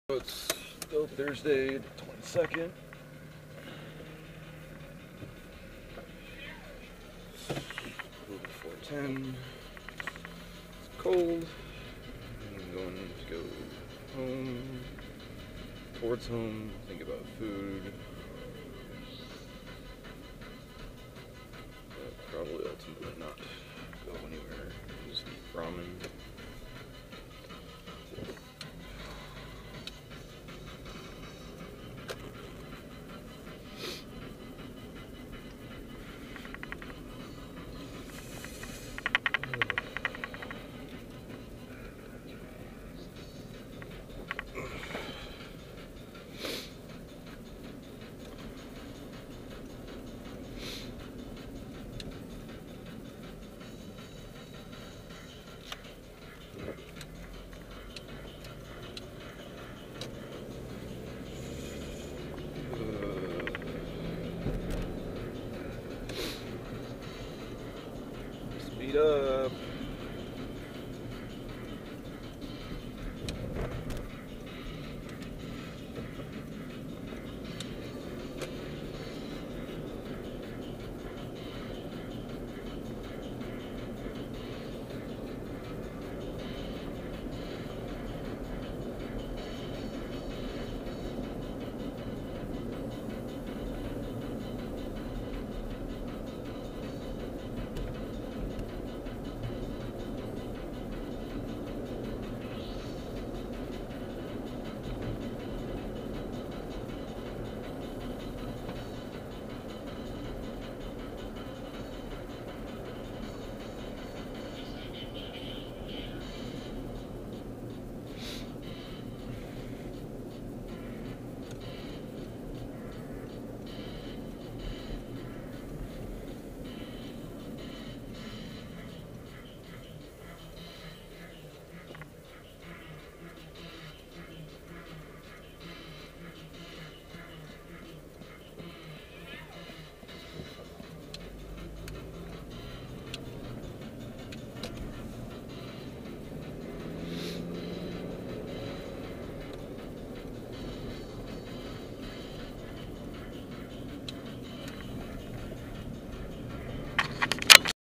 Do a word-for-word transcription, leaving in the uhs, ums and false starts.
It's still Thursday, the twenty-second. four ten. It's cold. I'm going to go home, towards home, think about food. But probably ultimately not go anywhere. Just eat ramen.